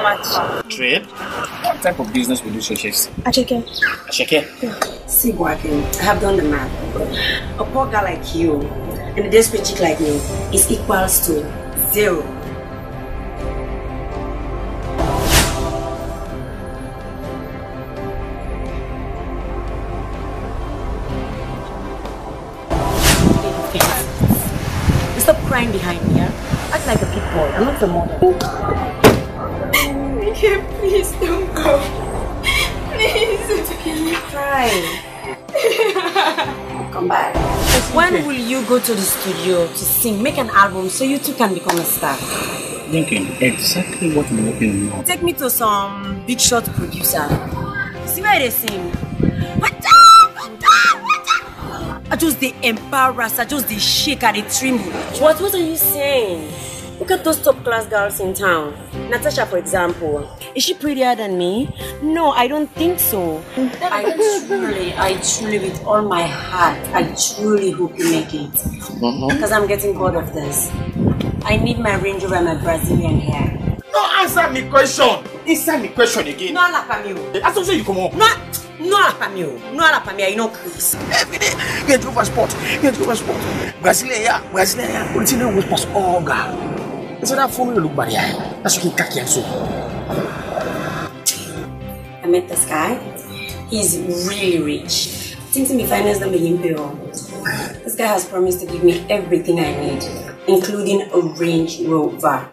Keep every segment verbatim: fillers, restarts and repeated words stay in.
How much? Trade? What type of business will you suggest? Acheke. Acheke? Yeah. See, Boakim, I have done the math. A poor guy like you and a desperate chick like me is equals to zero. Stop crying behind me, yeah? Act like a big boy. I'm not the mother. Okay, please don't go. Please. Can you cry? Come back. When will you go to the studio to sing, make an album so you too can become a star? Thinking exactly what you're working on now. Take me to some big shot producer. See where they sing. I just they embarrass, I just they shake and they tremble. What what are you saying? Look at those top class girls in town. Natasha, for example. Is she prettier than me? No, I don't think so. I truly, I truly, with all my heart, I truly hope you make it. Because I'm getting bored of this. I need my Range Rover and my Brazilian hair. No, answer me question. Answer me question again. No, la famille. That's what you come on. No. No la famille, no la famille, you know Chris. Every day, get your passport, get your passport. Brazilian, Brazilian, Brazilian was pass all girl. It's that for me to look bad here. That's what you kaki and so. I met this guy. He's really rich. Thinks me finance the million bill. This guy has promised to give me everything I need, including a Range Rover.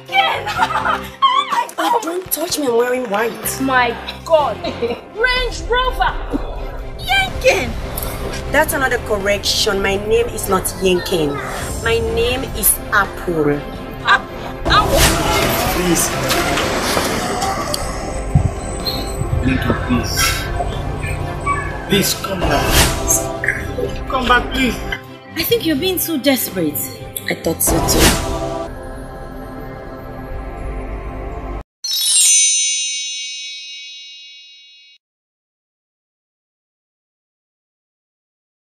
Oh, don't touch me, I'm wearing white. My God. Range Rover. Yankin. That's another correction. My name is not Yankin. My name is Apple. Apple? Please. Yankin, please. Please, come back. Come back, please. I think you're being so desperate. I thought so too.